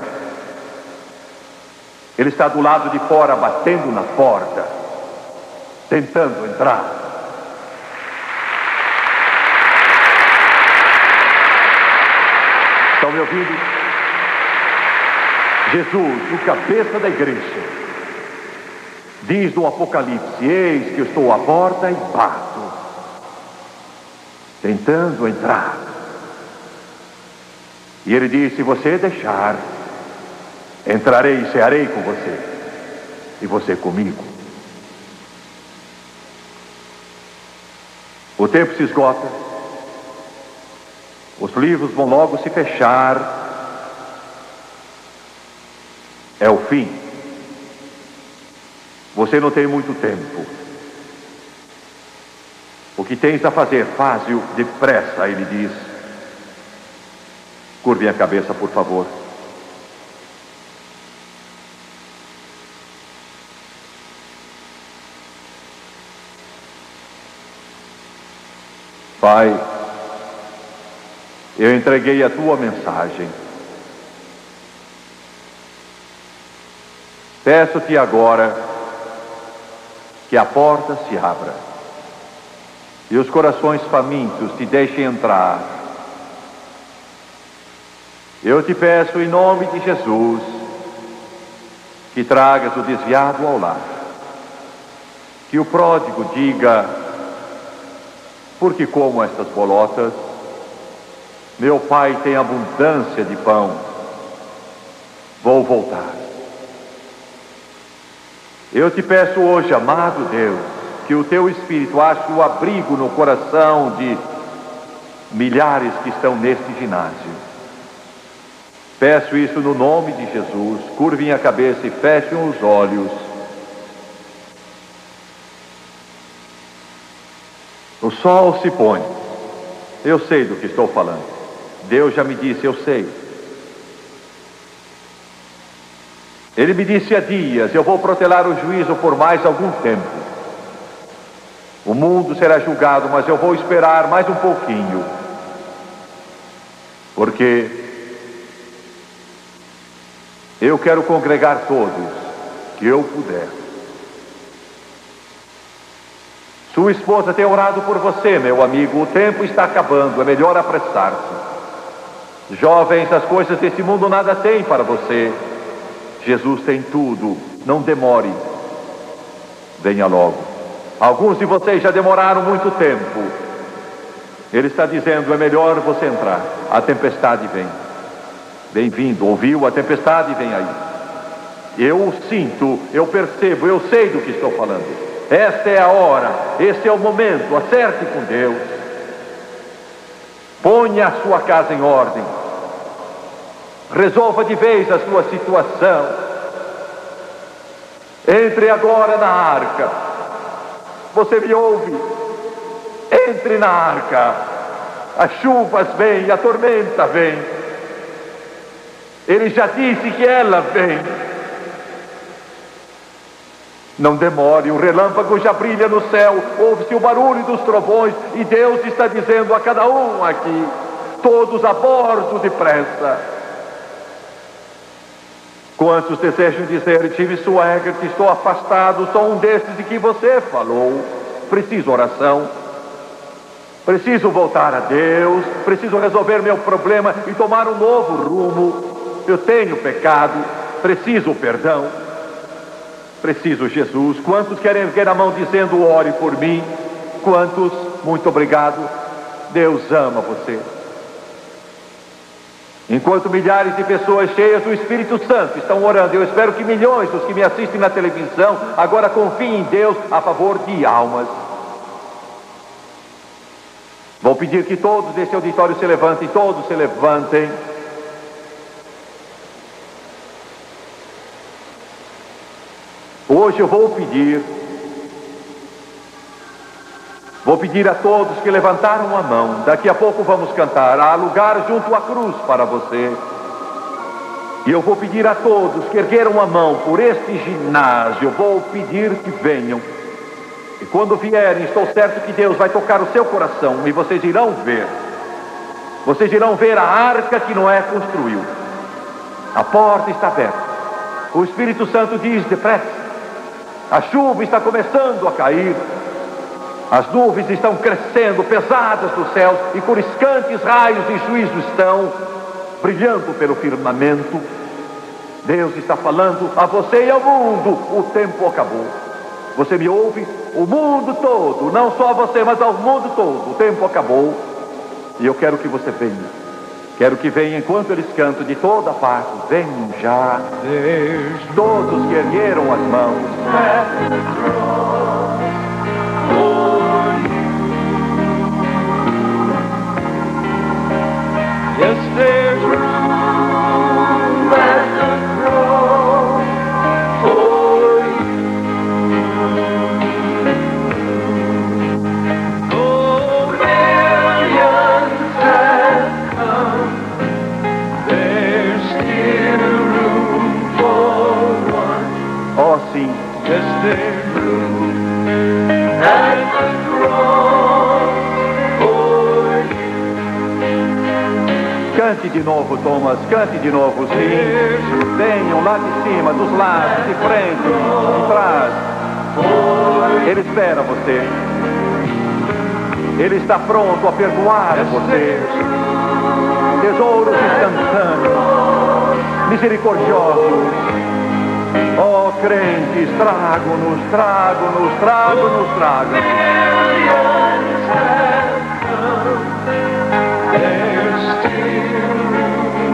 Ele está do lado de fora, batendo na porta, tentando entrar. Estão me ouvindo? Jesus, o cabeça da igreja, diz no Apocalipse: eis que eu estou à porta e bato, tentando entrar. E ele diz: se você deixar, entrarei e cearei com você, e você comigo. O tempo se esgota, os livros vão logo se fechar, é o fim. Você não tem muito tempo. O que tens a fazer, faze-o depressa, ele diz. Curve a cabeça, por favor. Pai, eu entreguei a tua mensagem. Peço-te agora que a porta se abra e os corações famintos te deixem entrar. Eu te peço em nome de Jesus que tragas o desviado ao lar, que o pródigo diga: porque como estas bolotas, meu pai tem abundância de pão, vou voltar. Eu te peço hoje, amado Deus, que o teu Espírito ache o abrigo no coração de milhares que estão neste ginásio. Peço isso no nome de Jesus. Curvem a cabeça e fechem os olhos. O sol se põe. Eu sei do que estou falando. Deus já me disse, eu sei. Ele me disse há dias, eu vou protelar o juízo por mais algum tempo. O mundo será julgado, mas eu vou esperar mais um pouquinho. Porque eu quero congregar todos que eu puder. Sua esposa tem orado por você, meu amigo. O tempo está acabando, é melhor apressar-se. Jovens, as coisas desse mundo nada têm para você. Jesus tem tudo, não demore. Venha logo. Alguns de vocês já demoraram muito tempo. Ele está dizendo, é melhor você entrar. A tempestade vem. Bem-vindo, ouviu? A tempestade vem aí. Eu sinto, eu percebo, eu sei do que estou falando. Esta é a hora, esse é o momento. Acerte com Deus. Ponha a sua casa em ordem. Resolva de vez a sua situação. Entre agora na arca. Você me ouve? Entre na arca. As chuvas vêm, a tormenta vem. Ele já disse que ela vem. Não demore, o relâmpago já brilha no céu. Ouve-se o barulho dos trovões. E Deus está dizendo a cada um aqui: todos a bordo depressa. Quantos desejam dizer, Jimmy Swaggart, estou afastado, sou um desses de que você falou. Preciso oração. Preciso voltar a Deus. Preciso resolver meu problema e tomar um novo rumo. Eu tenho pecado. Preciso perdão. Preciso Jesus. Quantos querem erguer a mão dizendo, ore por mim? Quantos? Muito obrigado. Deus ama você. Enquanto milhares de pessoas cheias do Espírito Santo estão orando, eu espero que milhões dos que me assistem na televisão agora confiem em Deus a favor de almas. Vou pedir que todos desse auditório se levantem, todos se levantem. Hoje eu vou pedir a todos que levantaram a mão. Daqui a pouco vamos cantar. Há lugar junto à cruz para você. E eu vou pedir a todos que ergueram a mão por este ginásio. Eu vou pedir que venham. E quando vierem, estou certo que Deus vai tocar o seu coração. E vocês irão ver. Vocês irão ver a arca que Noé construiu. A porta está aberta. O Espírito Santo diz, depressa. A chuva está começando a cair. As nuvens estão crescendo, pesadas dos céus, e coriscantes raios de juízo estão brilhando pelo firmamento. Deus está falando a você e ao mundo. O tempo acabou. Você me ouve? O mundo todo, não só a você, mas ao mundo todo. O tempo acabou. E eu quero que você venha. Quero que venha enquanto eles cantam de toda parte. Venham já. Todos que ergueram as mãos. Yes, there's room at the throne for you. Oh, millions have come. There's still room for one. Oh, sim. Yes, there's room at the throne for you. Cante de novo, Thomas, cante de novo, sim. Venham lá de cima, dos lados, de frente, de trás. Ele espera você. Ele está pronto a perdoar você. Tesouros instantâneos, misericordiosos. Oh, crentes, trago-nos, trago-nos, trago-nos, trago-nos.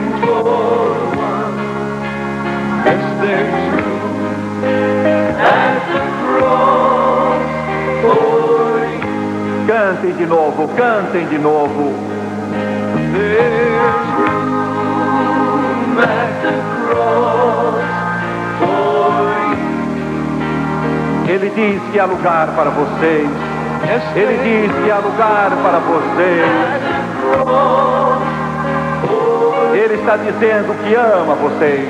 There's room Cantem de novo, cantem de novo. There's room at the cross for you. Ele diz que há lugar para vocês. Ele diz que há lugar para vocês. Ele está dizendo que ama vocês.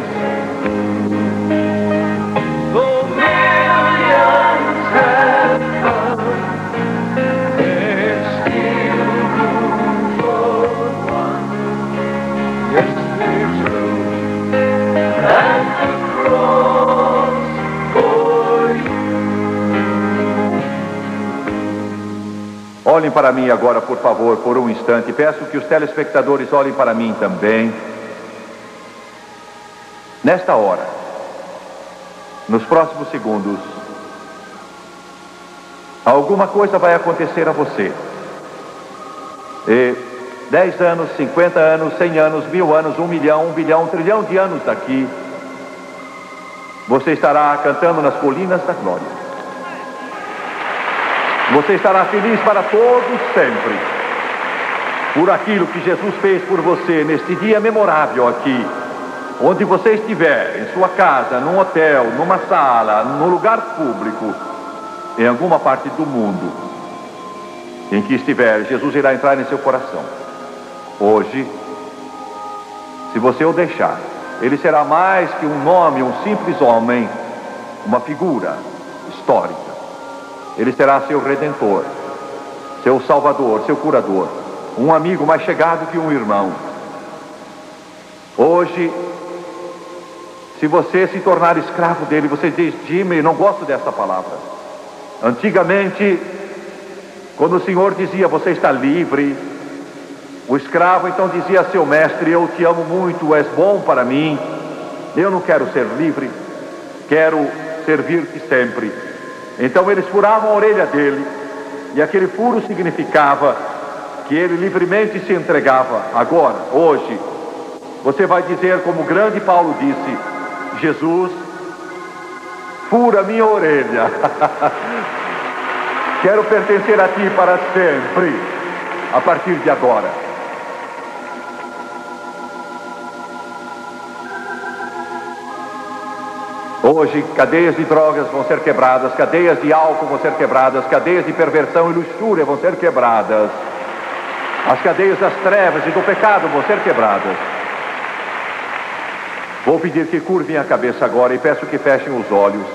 Though millions have come, there's still room for one. Yes, there's room at the cross for you. Olhem para mim agora, por favor, por um instante. Peço que os telespectadores olhem para mim também. Nesta hora, nos próximos segundos, alguma coisa vai acontecer a você. E 10 anos, 50 anos, 100 anos, 1000 anos, 1 milhão, 1 bilhão, 1 trilhão de anos daqui, você estará cantando nas colinas da glória. Você estará feliz para todos sempre, por aquilo que Jesus fez por você neste dia memorável aqui, onde você estiver, em sua casa, num hotel, numa sala, num lugar público, em alguma parte do mundo, em que estiver, Jesus irá entrar em seu coração. Hoje, se você o deixar, ele será mais que um nome, um simples homem, uma figura histórica. Ele será seu redentor, seu salvador, seu curador, um amigo mais chegado que um irmão. Hoje, se você se tornar escravo dele, você diz: Jimmy, não gosto dessa palavra. Antigamente, quando o Senhor dizia: você está livre, o escravo então dizia a seu mestre: eu te amo muito, és bom para mim, eu não quero ser livre, quero servir-te sempre. Então eles furavam a orelha dele, e aquele furo significava que ele livremente se entregava. Agora, hoje, você vai dizer como o grande Paulo disse: Jesus, fura minha orelha. Quero pertencer a ti para sempre, a partir de agora. Hoje, cadeias de drogas vão ser quebradas, cadeias de álcool vão ser quebradas, cadeias de perversão e luxúria vão ser quebradas. As cadeias das trevas e do pecado vão ser quebradas. Vou pedir que curvem a cabeça agora e peço que fechem os olhos.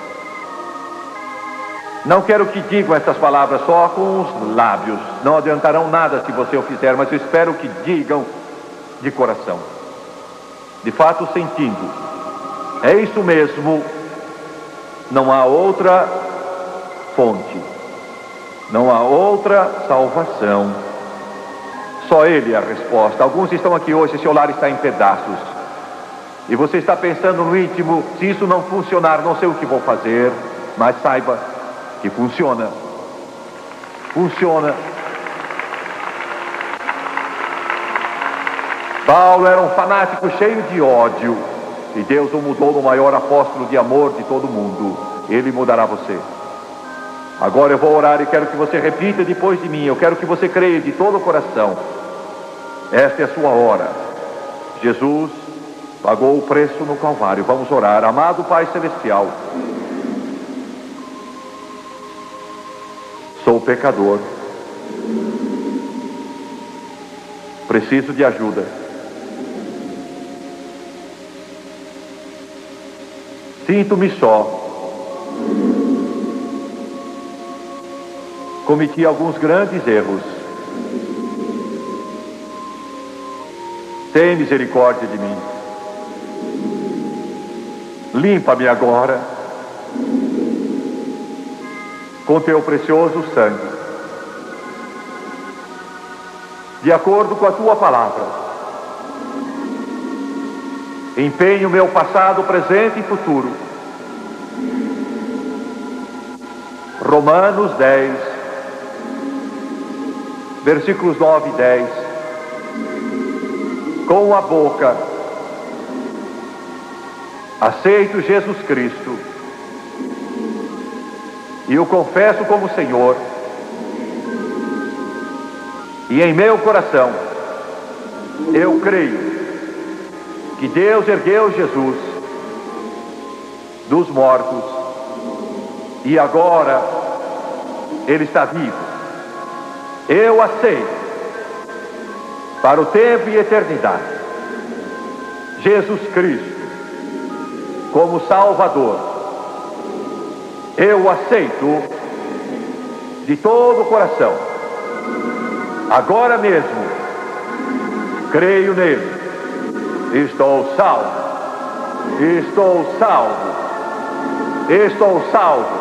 Não quero que digam estas palavras só com os lábios. Não adiantarão nada se você o fizer, mas eu espero que digam de coração. De fato, sentindo. É isso mesmo. Não há outra fonte. Não há outra salvação. Só Ele é a resposta. Alguns estão aqui hoje, seu lar está em pedaços. E você está pensando no íntimo: se isso não funcionar, não sei o que vou fazer. Mas saiba que funciona. Funciona. Paulo era um fanático cheio de ódio, e Deus o mudou no maior apóstolo de amor de todo mundo. Ele mudará você. Agora eu vou orar e quero que você repita depois de mim. Eu quero que você creia de todo o coração. Esta é a sua hora. Jesus pagou o preço no Calvário. Vamos orar. Amado Pai Celestial, sou pecador. Preciso de ajuda. Sinto-me só. Cometi alguns grandes erros. Tem misericórdia de mim. Limpa-me agora com teu precioso sangue, de acordo com a tua palavra. Empenho meu passado, presente e futuro. Romanos 10, versículos 9 e 10. Com a boca aceito Jesus Cristo e o confesso como Senhor, E em meu coração, eu creio que Deus ergueu Jesus dos mortos e agora Ele está vivo. Eu aceito para o tempo e eternidade Jesus Cristo como Salvador. Eu o aceito de todo o coração. Agora mesmo, creio nele. Estou salvo. Estou salvo. Estou salvo.